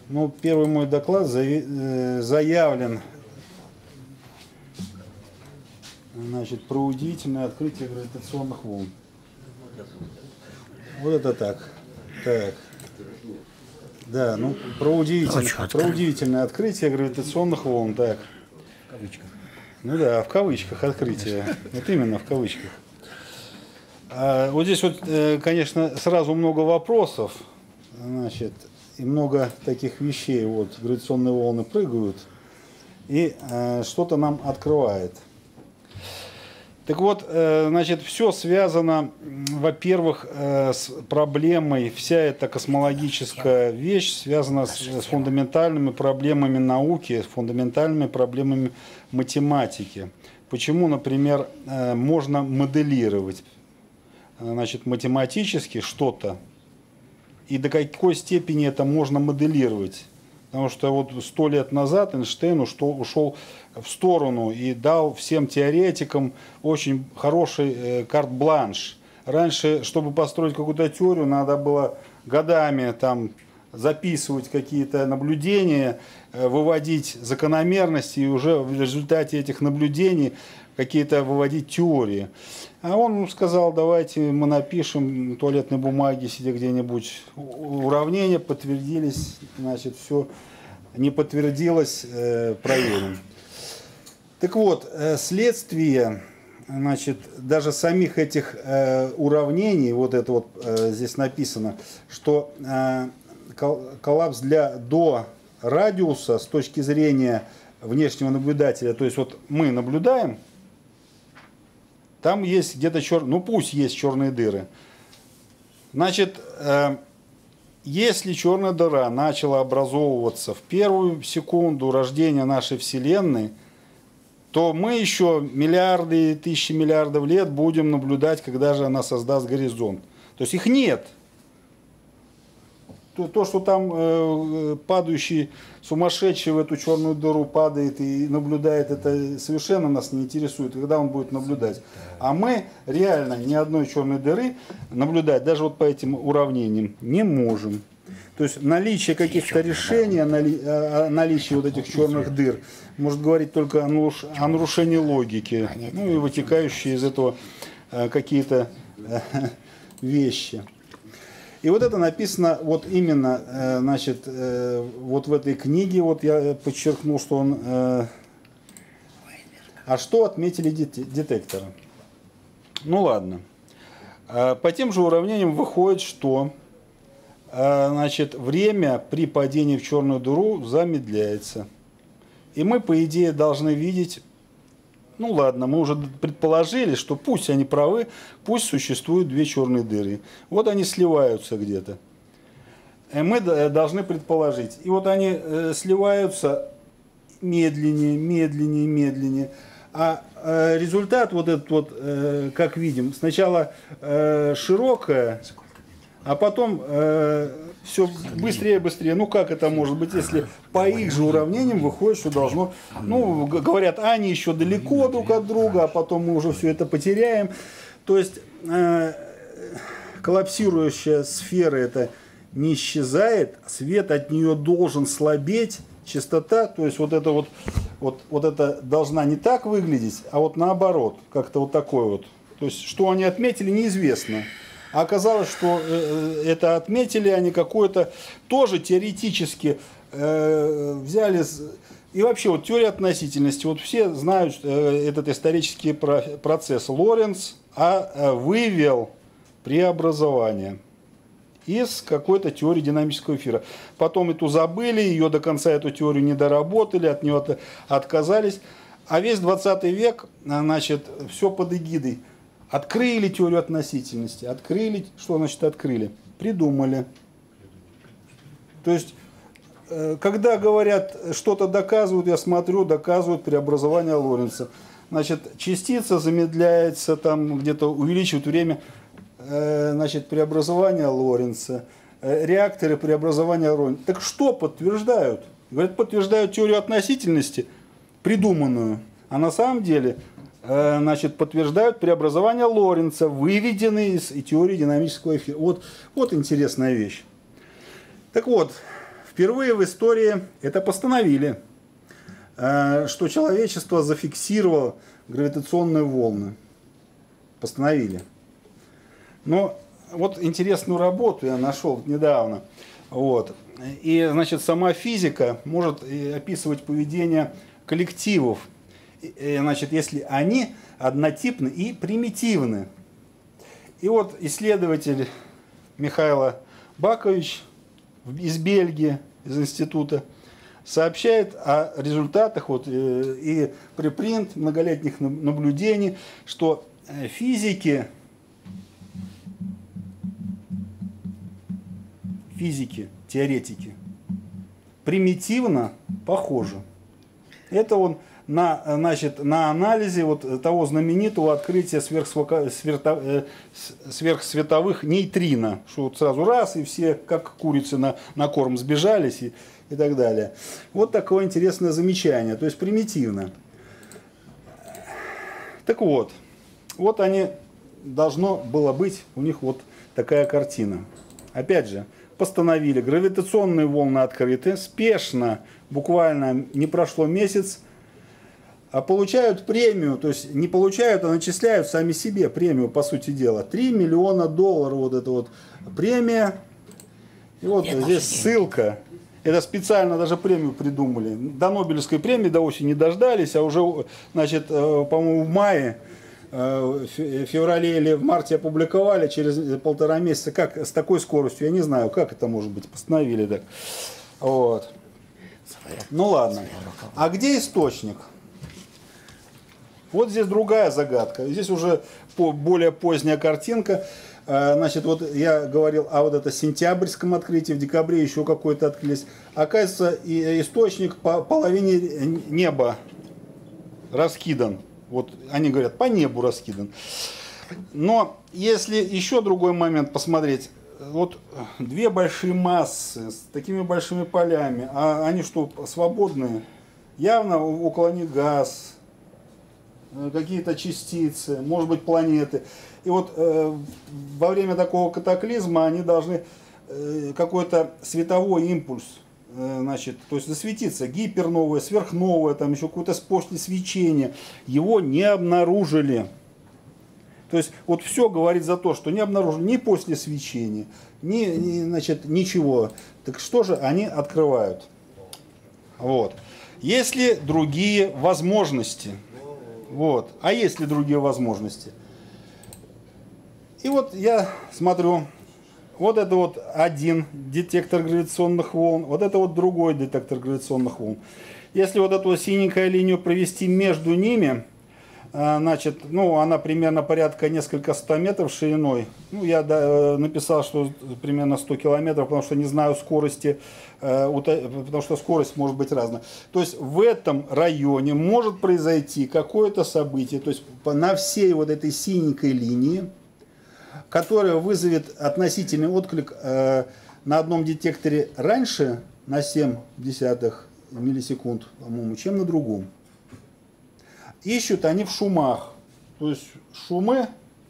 Ну, первый мой доклад заявлен, значит, про удивительное открытие гравитационных волн. Вот это так. Так. Да, ну, про удивительное открытие гравитационных волн. Так. В кавычках. Ну да, в кавычках открытие. Вот именно в кавычках. Вот здесь вот, конечно, сразу много вопросов, значит, и много таких вещей. Вот гравитационные волны прыгают, и что-то нам открывает. Так вот, значит, все связано, во-первых, с проблемой, вся эта космологическая вещь связана с фундаментальными проблемами науки, с фундаментальными проблемами математики. Почему, например, можно моделировать, значит, математически что-то, и до какой степени это можно моделировать? Потому что вот 100 лет назад Эйнштейн ушел в сторону и дал всем теоретикам очень хороший карт-бланш. Раньше, чтобы построить какую-то теорию, надо было годами там записывать какие-то наблюдения, выводить закономерности и уже в результате этих наблюдений какие-то выводить теории. А он сказал, давайте мы напишем туалетной бумаги, сидя где-нибудь, уравнения подтвердились, значит, все не подтвердилось, проверим. Так вот, следствие, значит, даже самих этих уравнений, вот это вот здесь написано, что коллапс до радиуса с точки зрения внешнего наблюдателя, то есть вот мы наблюдаем, там есть где-то черные, ну пусть есть черные дыры. Значит, если черная дыра начала образовываться в первую секунду рождения нашей Вселенной, то мы еще миллиарды, тысячи миллиардов лет будем наблюдать, когда же она создаст горизонт. То есть их нет. То, что там падающий сумасшедший в эту черную дыру падает и наблюдает, это совершенно нас не интересует, когда он будет наблюдать. А мы реально ни одной черной дыры наблюдать, даже вот по этим уравнениям, не можем. То есть наличие каких-то решений, наличие вот этих черных дыр может говорить только о нарушении логики, ну и вытекающие из этого какие-то вещи. И вот это написано вот именно, значит, вот в этой книге, вот я подчеркнул, что он... А что отметили детекторы? Ну ладно. По тем же уравнениям выходит, что, значит, время при падении в черную дыру замедляется. И мы, по идее, должны видеть... Ну ладно, мы уже предположили, что пусть они правы, пусть существуют две черные дыры. Вот они сливаются где-то. Мы должны предположить. И вот они сливаются медленнее, медленнее, медленнее. А результат вот этот вот, как видим, сначала широкая, а потом все быстрее и быстрее. Ну как это может быть, если по их же уравнениям выходит, что должно... Ну, говорят, они еще далеко друг от друга, а потом мы уже все это потеряем. То есть коллапсирующая сфера это не исчезает, свет от нее должен слабеть, частота, то есть вот это должна не так выглядеть, а вот наоборот, как-то вот такой вот. То есть что они отметили, неизвестно. А оказалось, что это отметили они какое-то тоже теоретически взяли. И вообще вот теория относительности. Вот все знают этот исторический процесс. Лоренц вывел преобразование из какой-то теории динамического эфира. Потом эту забыли, ее до конца эту теорию не доработали, от нее отказались. А весь 20 век, значит, все под эгидой. Открыли теорию относительности. Открыли. Что значит открыли? Придумали. То есть, когда говорят, что-то доказывают, я смотрю, доказывают преобразование Лоренца. Значит, частица замедляется, там где-то увеличивает время, значит, преобразования Лоренца. Реакторы преобразования Лоренца. Так что подтверждают? Говорят, подтверждают теорию относительности, придуманную. А на самом деле... значит, подтверждают преобразование Лоренца, выведенные из теории динамического эфира. Вот интересная вещь. Так вот, Впервые в истории это постановили, что человечество зафиксировало гравитационные волны. Постановили. Но вот интересную работу я нашел недавно. Вот. И, значит, сама физика может описывать поведение коллективов, значит, если они однотипны и примитивны. И вот исследователь Михаил Бакович из Бельгии, из института, сообщает о результатах вот, и препринт многолетних наблюдений, что физики, теоретики, примитивно похожи. Это он значит, на анализе вот того знаменитого открытия сверхсветовых нейтрино, что вот сразу раз, и все как курицы на корм сбежались и так далее. Вот такое интересное замечание, то есть примитивно. Так вот, вот они, должно было быть у них вот такая картина. Опять же, постановили, гравитационные волны открыты, спешно, буквально не прошло месяц, а получают премию, то есть не получают, а начисляют сами себе премию, по сути дела. $3 миллиона вот эта вот премия. И вот здесь ссылка. Это специально даже премию придумали. До Нобелевской премии до осени не дождались, а уже, значит, по-моему, в мае, в феврале или в марте опубликовали, через 1,5 месяца. Как с такой скоростью, я не знаю, как это может быть, постановили так. Вот. Ну ладно. А где источник? Вот здесь другая загадка. Здесь уже более поздняя картинка. Значит, вот я говорил о вот этом сентябрьском открытии, в декабре еще какой-то открылись. Оказывается, источник по половине неба раскидан. Вот они говорят, по небу раскидан. Но если еще другой момент посмотреть, вот две большие массы с такими большими полями, а они что, свободные? Явно около них газ, какие-то частицы, может быть, планеты. И вот во время такого катаклизма они должны какой-то световой импульс, значит, то есть засветиться, гиперновое, сверхновое, там еще какое-то после свечения. Его не обнаружили. То есть вот все говорит за то, что не обнаружили ни после свечения, значит, ничего. Так что же они открывают? Вот. Есть ли другие возможности? Вот. А есть ли другие возможности? И вот я смотрю, вот это вот один детектор гравитационных волн, вот это вот другой детектор гравитационных волн. Если вот эту синенькую линию провести между ними, значит, ну, она примерно порядка несколько 100 метров шириной. Ну, я написал, что примерно 100 километров, потому что не знаю скорости, потому что скорость может быть разная. То есть в этом районе может произойти какое-то событие, то есть на всей вот этой синенькой линии, которая вызовет относительный отклик на одном детекторе раньше, на 0,7 миллисекунд, по-моему, чем на другом. Ищут они в шумах. То есть шумы,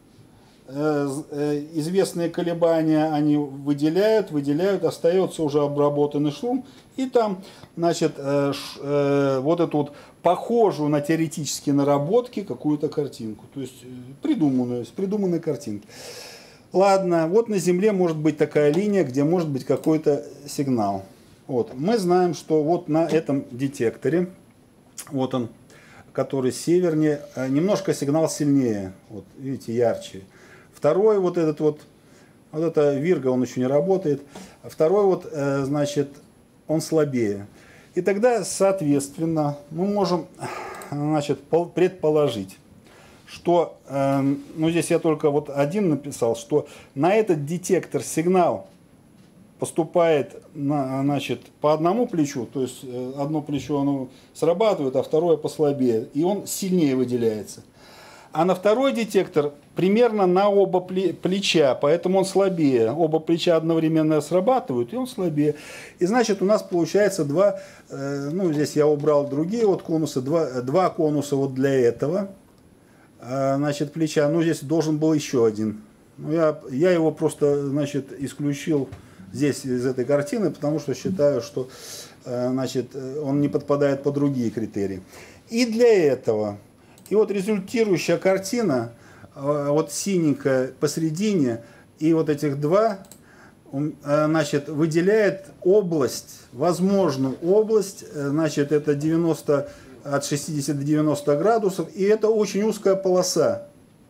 известные колебания они выделяют, остается уже обработанный шум. И там, значит, вот эту вот похожую на теоретические наработки какую-то картинку. То есть придуманные картинки. Ладно, вот на Земле может быть такая линия, где может быть какой-то сигнал. Вот. Мы знаем, что вот на этом детекторе, вот он, который севернее, немножко сигнал сильнее, вот видите, ярче. Второй вот этот вот это Вирго, он еще не работает. Второй вот, значит, он слабее. И тогда, соответственно, мы можем, значит, предположить, что, ну здесь я только вот один написал, что на этот детектор сигнал поступает, значит, по одному плечу, то есть одно плечо оно срабатывает, а второе послабее, и он сильнее выделяется. А на второй детектор примерно на оба плеча, поэтому он слабее. Оба плеча одновременно срабатывают, и он слабее. И значит, у нас получается два, ну здесь я убрал другие вот конусы, два конуса вот для этого, значит, плеча. Ну здесь должен был еще один. Ну, я его просто, значит, исключил здесь из этой картины, потому что считаю, что значит, он не подпадает под другие критерии. И для этого, и вот результирующая картина, вот синенькая посередине, и вот этих два, значит, выделяет область, возможную область, значит, это 90, от 60 до 90 градусов, и это очень узкая полоса.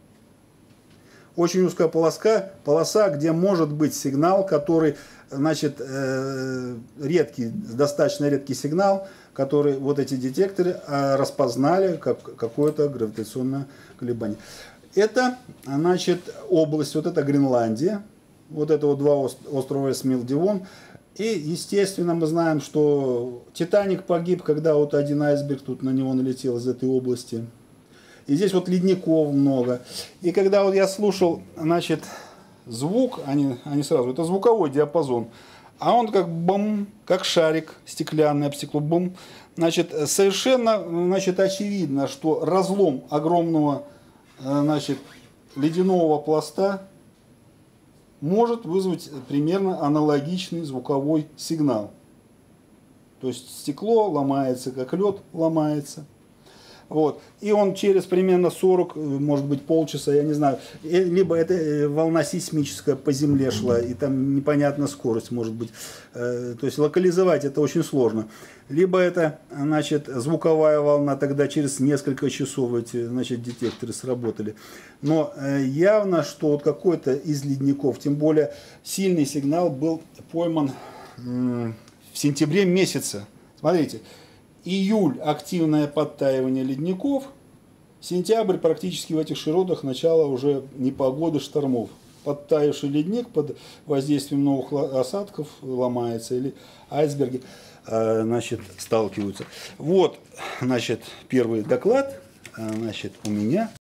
Очень узкая полоса, где может быть сигнал, который, значит, редкий, достаточно редкий сигнал, который вот эти детекторы распознали как какое-то гравитационное колебание. Это, значит, область, вот это Гренландия, вот это вот два острова Эсмил-Девон. И, естественно, мы знаем, что Титаник погиб, когда вот один айсберг тут на него налетел из этой области. И здесь вот ледников много. И когда вот я слушал, значит, звук, они сразу, это звуковой диапазон, а он как бум, как шарик стеклянный об стекло, бум. Значит, совершенно, значит, очевидно, что разлом огромного, значит, ледяного пласта может вызвать примерно аналогичный звуковой сигнал. То есть стекло ломается, как лед ломается. Вот. И он через примерно 40, может быть, полчаса, я не знаю, либо это волна сейсмическая по земле шла, и там непонятная скорость может быть. То есть локализовать это очень сложно. Либо это, значит, звуковая волна, тогда через несколько часов эти, значит, детекторы сработали. Но явно, что вот какой-то из ледников, тем более сильный сигнал был пойман в сентябре месяце. Смотрите. Июль – активное подтаивание ледников, сентябрь практически в этих широтах начало уже непогоды, штормов. Подтаявший ледник под воздействием новых осадков ломается, или айсберги, значит, сталкиваются. Вот, значит, первый доклад, значит, у меня.